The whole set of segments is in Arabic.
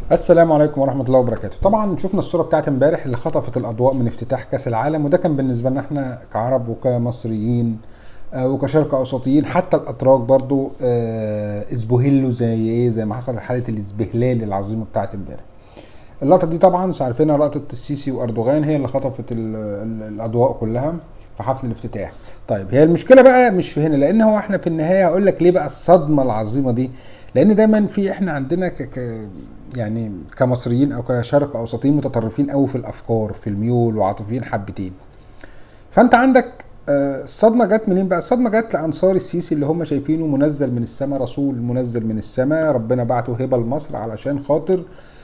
السلام عليكم ورحمة الله وبركاته. طبعا شفنا الصورة بتاعت امبارح اللي خطفت الأضواء من افتتاح كأس العالم، وده كان بالنسبة لنا احنا كعرب وكمصريين وكشرق أوسطيين، حتى الأتراك برضو اسبهلوا زي ما حصل حالة الاسبهلال العظيمة بتاعت امبارح. اللقطة دي طبعا مش عارفينها، لقطة السيسي وأردوغان هي اللي خطفت الأضواء كلها في حفل الافتتاح. طيب هي المشكله بقى مش في هنا، لان هو احنا في النهايه هقول لك ليه بقى الصدمه العظيمه دي. لان دايما في احنا عندنا يعني كمصريين او كشرق اوسطيين متطرفين قوي في الافكار، في الميول، وعاطفيين حبتين. فانت عندك الصدمه جت منين بقى؟ الصدمه جت لانصار السيسي اللي هم شايفينه منزل من السماء، رسول منزل من السماء، ربنا بعته هبه لمصر علشان خاطر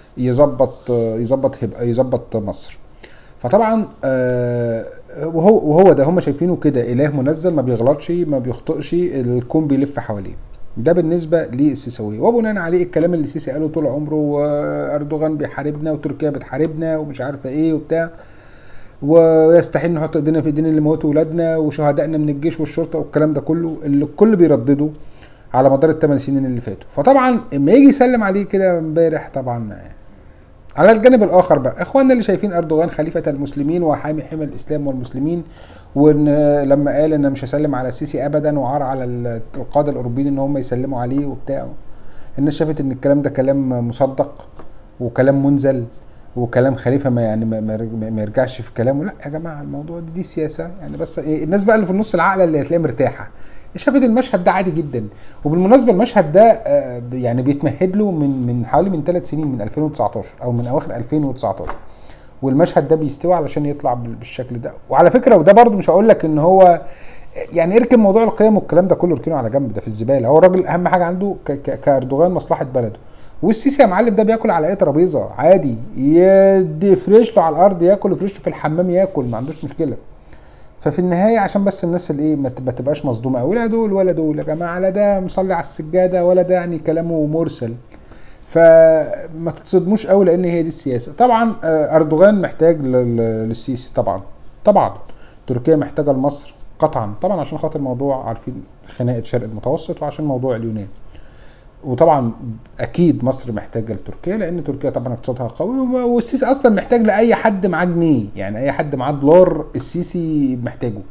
يظبط مصر. فطبعا وهو ده هم شايفينه كده اله منزل، ما بيغلطش ما بيخطئش، الكون بيلف حواليه. ده بالنسبه للسيساويه، وبناء عليه الكلام اللي السيسي قاله طول عمره، واردوغان بيحاربنا وتركيا بتحاربنا ومش عارفه ايه وبتاع، ويستحيل نحط ايدينا في ايدين اللي موتوا ولادنا وشهدائنا من الجيش والشرطه والكلام ده كله اللي الكل بيردده على مدار الثمان سنين اللي فاتوا. فطبعا اما يجي يسلم عليه كده امبارح، طبعا على الجانب الاخر بقى اخواننا اللي شايفين اردوغان خليفه المسلمين وحامي حمى الاسلام والمسلمين، وان لما قال ان مش هسلم على السيسي ابدا، وعار على القاده الاوروبيين ان هم يسلموا عليه وبتاع، الناس شافت ان الكلام ده كلام مصدق وكلام منزل وكلام خليفه، ما يعني ما يرجعش في كلامه. لا يا جماعه، الموضوع دي سياسه يعني. بس إيه، الناس بقى اللي في النص العاقله اللي هتلاقيها مرتاحه شافت المشهد ده عادي جدا. وبالمناسبه المشهد ده يعني بيتمهد له من حوالي من 3 سنين، من 2019 او من اواخر 2019، والمشهد ده بيستوي علشان يطلع بالشكل ده. وعلى فكره، وده برضو مش هقول لك ان هو يعني اركن موضوع القيم والكلام ده كله، اركنه على جنب، ده في الزباله. هو الراجل اهم حاجه عنده كاردوغان مصلحه بلده. والسيسي يا معلم ده بياكل على اي ترابيزه عادي، يفرش له على الارض ياكل، يفرش له في الحمام ياكل، ما عندوش مشكله. ففي النهايه عشان بس الناس اللي ايه ما تبقاش مصدومه قوي، لا دول ولا دول يا جماعه، لا ده مصلي على السجاده ولا ده يعني كلامه مرسل. فما تتصدموش قوي، لان هي دي السياسه. طبعا اردوغان محتاج للسيسي طبعا. طبعا تركيا محتاجه لمصر قطعا طبعا، عشان خاطر موضوع عارفين خناقه شرق المتوسط، وعشان موضوع اليونان. وطبعا اكيد مصر محتاجه لتركيا، لان تركيا طبعا اقتصادها قوي، والسيسي اصلا محتاج لاي حد معاه جنيه، يعني اي حد معاه دولار السيسي محتاجه.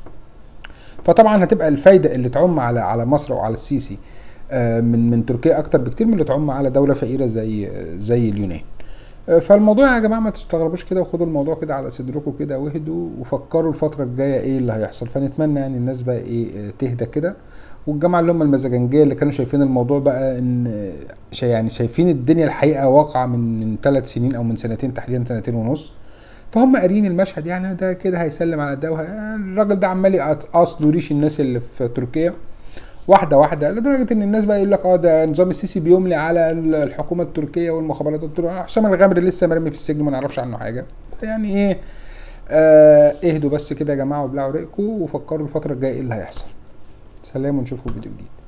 فطبعا هتبقى الفايده اللي تعم على مصر وعلى السيسي من تركيا اكتر بكتير من اللي تعم على دوله فقيره زي اليونان. فالموضوع يا جماعه ما تستغربوش كده، وخدوا الموضوع كده على صدركم كده، واهدوا وفكروا الفتره الجايه ايه اللي هيحصل. فنتمنى يعني الناس بقى ايه تهدى كده، والجماعه اللي هم المزاجنجيه اللي كانوا شايفين الموضوع بقى ان يعني شايفين الدنيا الحقيقه واقعه من 3 سنين او من سنتين، تحديدا 2.5 سنين، فهم قارين المشهد. يعني ده كده هيسلم على ده، الراجل ده عمال يقص له ريش الناس اللي في تركيا واحده واحده، لدرجه ان الناس بقى يقول لك ده نظام السيسي بيملي على الحكومه التركيه والمخابرات التركيه. حسام الغامري لسه مرمي في السجن، ما نعرفش عنه حاجه. يعني ايه، اهدوا بس كده يا جماعه، وابلعوا ريقكم، وفكروا الفتره الجايه ايه اللي هيحصل. سلام، ونشوفكم في فيديو جديد.